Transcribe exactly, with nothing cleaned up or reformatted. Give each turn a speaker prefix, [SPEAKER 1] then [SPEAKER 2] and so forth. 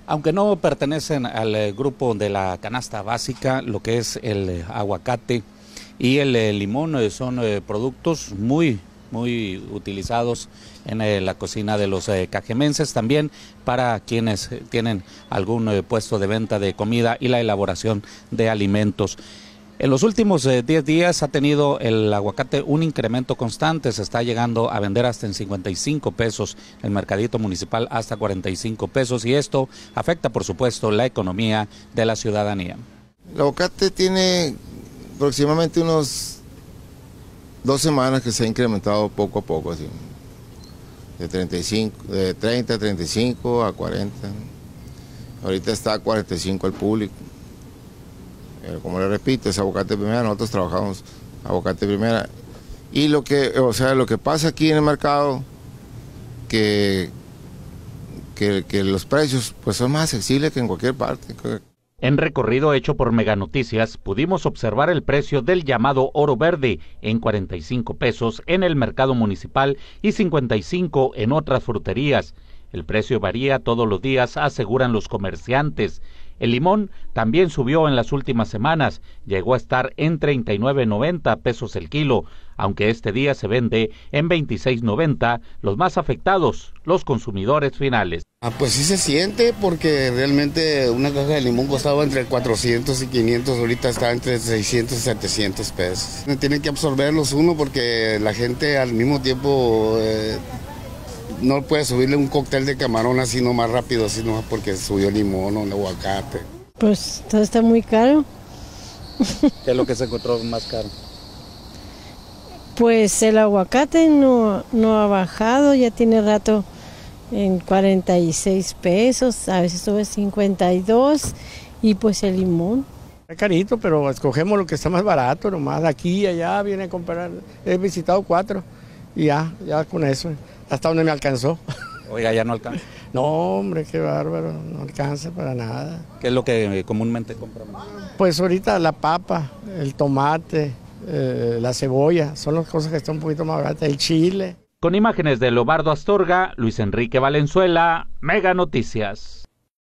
[SPEAKER 1] Aunque no pertenecen al eh, grupo de la canasta básica, lo que es el eh, aguacate y el eh, limón eh, son eh, productos muy, muy utilizados en eh, la cocina de los eh, cajemenses, también para quienes eh, tienen algún eh, puesto de venta de comida y la elaboración de alimentos. En los últimos diez eh, días ha tenido el aguacate un incremento constante, se está llegando a vender hasta en cincuenta y cinco pesos, el mercadito municipal hasta cuarenta y cinco pesos, y esto afecta por supuesto la economía de la ciudadanía.
[SPEAKER 2] El aguacate tiene aproximadamente unos dos semanas que se ha incrementado poco a poco, así, de, treinta y cinco, de treinta, treinta y cinco a cuarenta, ahorita está a cuarenta y cinco al público. Como le repito, es aguacate primera, nosotros trabajamos aguacate primera. Y lo que, o sea, lo que pasa aquí en el mercado, que, que, que los precios pues son más accesibles que en cualquier parte.
[SPEAKER 1] En recorrido hecho por Mega Noticias, pudimos observar el precio del llamado oro verde en cuarenta y cinco pesos en el mercado municipal y cincuenta y cinco en otras fruterías. El precio varía todos los días, aseguran los comerciantes. El limón también subió en las últimas semanas, llegó a estar en treinta y nueve noventa pesos el kilo, aunque este día se vende en veintiséis noventa, los más afectados, los consumidores finales.
[SPEAKER 3] Ah, pues sí se siente, porque realmente una caja de limón costaba entre cuatrocientos y quinientos, ahorita está entre seiscientos y setecientos pesos. Tienen que absorberlos uno porque la gente al mismo tiempo eh, no puede subirle un cóctel de camarón así no más rápido, así nomás porque subió el limón o el aguacate.
[SPEAKER 4] Pues todo está muy caro.
[SPEAKER 1] ¿Qué es lo que se encontró más caro?
[SPEAKER 4] Pues el aguacate no, no ha bajado, ya tiene rato en cuarenta y seis pesos, a veces sube cincuenta y dos, y pues el limón.
[SPEAKER 5] Es carito, pero escogemos lo que está más barato, nomás aquí y allá viene a comprar. He visitado cuatro y ya, ya con eso, hasta donde me alcanzó.
[SPEAKER 1] Oiga, ya no alcanza.
[SPEAKER 5] No, hombre, qué bárbaro, no alcanza para nada.
[SPEAKER 1] ¿Qué es lo que comúnmente compramos?
[SPEAKER 5] Pues ahorita la papa, el tomate, eh, la cebolla, son las cosas que están un poquito más baratas, el chile.
[SPEAKER 1] Con imágenes de Leobardo Astorga, Luis Enrique Valenzuela, Mega Noticias.